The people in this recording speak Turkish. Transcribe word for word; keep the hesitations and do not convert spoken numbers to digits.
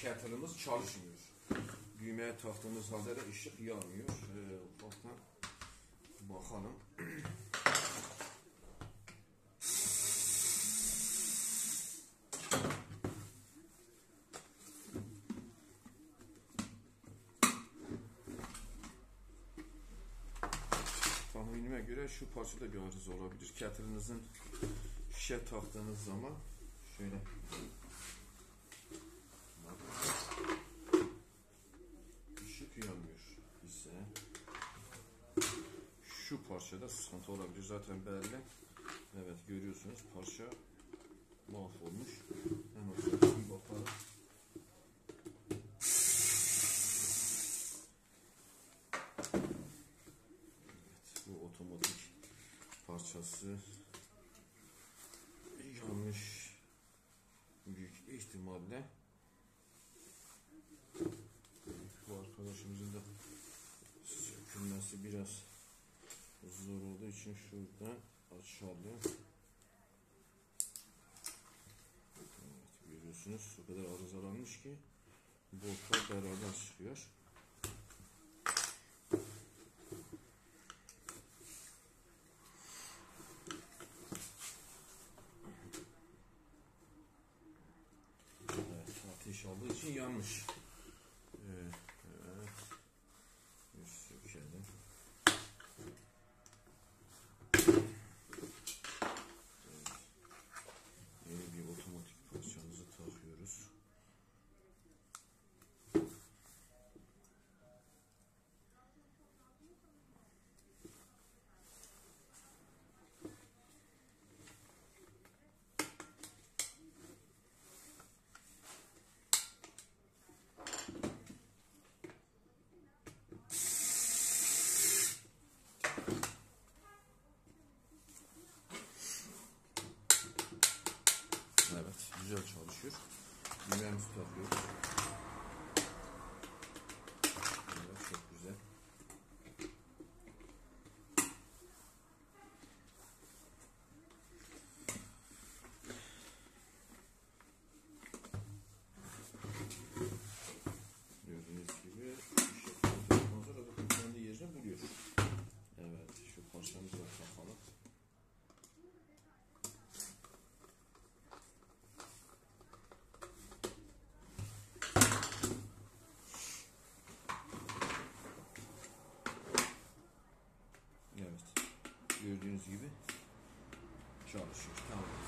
kettle'ımız çalışmıyor. Düğmeye taktığımız halde de ışık yanmıyor. Ee, ufaktan bakalım. Tahminime göre şu parçada bir arıza olabilir. Kettle'ınızın şişe taktığınız zaman şöyle ışık yanmıyor ise şu parçada sıkıntı olabilir. Zaten belli. Evet, görüyorsunuz parça mahvolmuş. Hemen bir bakalım. Evet, bu otomatik parçası yanmış büyük ihtimalle. Bu arkadaşımızın da sökülmesi biraz zor olduğu için şuradan açalım. Evet, görüyorsunuz o kadar arızalanmış ki boltlar beraber çıkıyor. Evet, ateş aldığı için yanmış. Evet, evet. Bir sökelim. Yeni bir otomatik parçamızı takıyoruz. Evet, güzel çalışıyor. Düğmemizi takıyoruz. Evet, çok güzel. Gördüğünüz gibi şu şekilde sonra da kendi yerini buluyor. Evet, şu parçamızı da takalım. Evet, gördüğünüz gibi çalışıyor. Tamam.